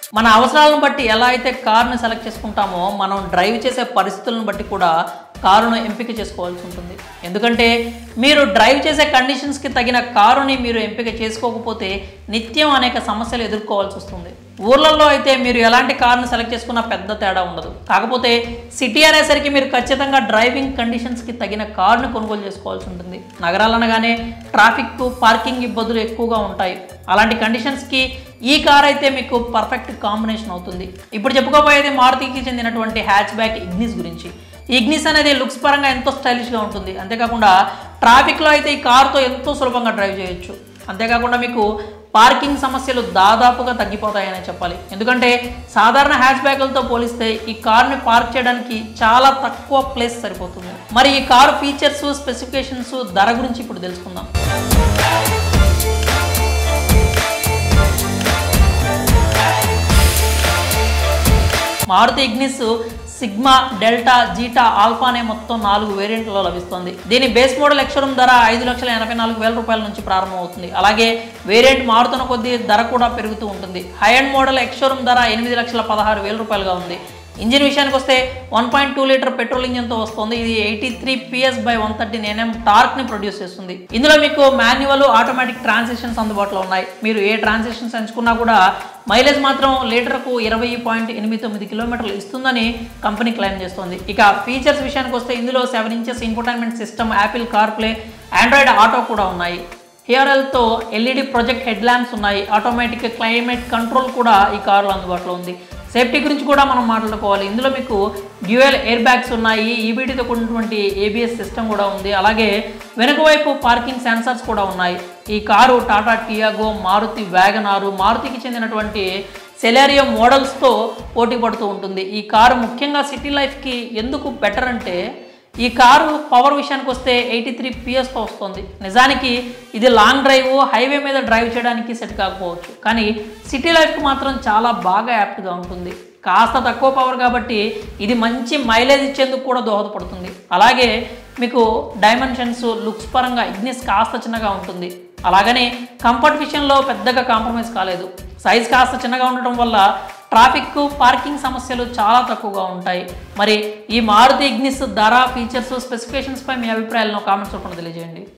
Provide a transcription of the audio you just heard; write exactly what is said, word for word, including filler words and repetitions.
మన అవసరాలను బట్టి ఎలా అయితే కార్ని సెలెక్ట్ చేసుకుంటామో మనం డ్రైవ్ చేసే పరిస్థితులను బట్టి కూడా కారును ఎంపిక చేసుకోవాల్సి ఉంటుంది. ఎందుకంటే మీరు డ్రైవ్ చేసే కండిషన్స్కి తగిన కారుని మీరు ఎంపిక చేసుకోకపోతే నిత్యం అనేక సమస్యలు ఎదుర్కోవాల్సి వస్తుంది. ఊర్లలో అయితే మీరు ఎలాంటి కార్ను సెలెక్ట్ చేసుకున్నా పెద్ద తేడా ఉండదు. కాకపోతే సిటీ అనేసరికి మీరు ఖచ్చితంగా డ్రైవింగ్ కండిషన్స్కి తగిన కారును కొనుగోలు చేసుకోవాల్సి ఉంటుంది. నగరాలు అనగానే ట్రాఫిక్, పార్కింగ్ ఇబ్బందులు ఎక్కువగా ఉంటాయి. అలాంటి కండిషన్స్కి ఈ కార్ అయితే మీకు పర్ఫెక్ట్ కాంబినేషన్ అవుతుంది. ఇప్పుడు చెప్పుకోబోయేది మారుతికి చెందినటువంటి హ్యాచ్ బ్యాక్ ఇగ్నిస్ గురించి. ఇగ్నిస్ అనేది లుక్స్ పరంగా ఎంతో స్టైలిష్గా ఉంటుంది. అంతేకాకుండా ట్రాఫిక్లో అయితే ఈ కారుతో ఎంతో సులభంగా డ్రైవ్ చేయొచ్చు. అంతేకాకుండా మీకు పార్కింగ్ సమస్యలు దాదాపుగా తగ్గిపోతాయని చెప్పాలి. ఎందుకంటే సాధారణ హ్యాచ్ బ్యాక్లతో పోలిస్తే ఈ కార్ని పార్క్ చేయడానికి చాలా తక్కువ ప్లేస్ సరిపోతుంది. మరి ఈ కారు ఫీచర్స్, స్పెసిఫికేషన్స్, ధర గురించి ఇప్పుడు తెలుసుకుందాం. Maruti Ignis Sigma, Delta, Zeta, Alpha అనే మొత్తం నాలుగు వేరియంట్లలో లభిస్తుంది. దీని బేస్ మోడల్ ఎక్స్‌షోరూమ్ ధర ఐదు లక్షల ఎనభై నాలుగు వేల రూపాయల నుంచి ప్రారంభమవుతుంది. అలాగే వేరియంట్ మారుతున్న కొద్దీ ధర కూడా పెరుగుతూ ఉంటుంది. హై అండ్ మోడల్ ఎక్స్‌షోరూమ్ ధర ఎనిమిది లక్షల పదహారు వేల రూపాయలుగా ఉంది. ఇంజిన్ విషయానికి వస్తే one point two litre petrol ఇంజిన్తో వస్తుంది. ఇది eighty three PS by one thirteen NM టార్క్ని ప్రొడ్యూస్ చేస్తుంది. ఇందులో మీకు మాన్యువల్, ఆటోమేటిక్ ట్రాన్సిషన్స్ అందుబాటులో ఉన్నాయి. మీరు ఏ ట్రాన్సిషన్స్ ఎంచుకున్నా కూడా మైలేజ్ మాత్రం లీటర్కు ఇరవై పాయింట్ ఎనిమిది తొమ్మిది కిలోమీటర్లు ఇస్తుందని కంపెనీ క్లెయిమ్ చేస్తుంది. ఇక ఫీచర్స్ విషయానికి వస్తే ఇందులో seven inches infotainment system, Apple CarPlay, Android Auto కూడా ఉన్నాయి. హియర్ఎల్తో ఎల్ఈడి ప్రొజెక్ట్ హెడ్ ల్యాంప్స్ ఉన్నాయి. ఆటోమేటిక్ క్లైమేట్ కంట్రోల్ కూడా ఈ కారులో అందుబాటులో ఉంది. సేఫ్టీ గురించి కూడా మనం మాట్లాడుకోవాలి. ఇందులో మీకు డ్యూయల్ ఎయిర్ బ్యాగ్స్ ఉన్నాయి. ఈబీటీతో కూడినటువంటి ఏబిఎస్ సిస్టమ్ కూడా ఉంది. అలాగే వెనుక వైపు పార్కింగ్ సెన్సార్స్ కూడా ఉన్నాయి. ఈ కారు టాటా టియాగో, మారుతి వ్యాగనారు, మారుతికి చెందినటువంటి సెలెరియో మోడల్స్తో పోటీ పడుతూ ఉంటుంది. ఈ కారు ముఖ్యంగా సిటీ లైఫ్కి ఎందుకు బెటర్ అంటే ఈ కారు పవర్ విషయానికి వస్తే ఎయిటీ త్రీ పిఎస్తో వస్తుంది. నిజానికి ఇది లాంగ్ డ్రైవ్, హైవే మీద డ్రైవ్ చేయడానికి సెట్ కాకపోవచ్చు, కానీ సిటీ లైఫ్కి మాత్రం చాలా బాగా యాప్ట్గా ఉంటుంది. కాస్త తక్కువ పవర్ కాబట్టి ఇది మంచి మైలేజ్ ఇచ్చేందుకు కూడా దోహదపడుతుంది. అలాగే మీకు డైమెన్షన్స్, లుక్స్ పరంగా ఇగ్నిస్ కాస్త చిన్నగా ఉంటుంది. అలాగనే కంఫర్ట్ విషయంలో పెద్దగా కాంప్రమైజ్ కాలేదు. సైజ్ కాస్త చిన్నగా ఉండటం వల్ల ట్రాఫిక్, పార్కింగ్ సమస్యలు చాలా తక్కువగా ఉంటాయి. మరి ఈ మారుతి ఇగ్నిస్ ధర, ఫీచర్స్, స్పెసిఫికేషన్స్పై మీ అభిప్రాయాలను కామెంట్స్ రూపంలో తెలియజేయండి.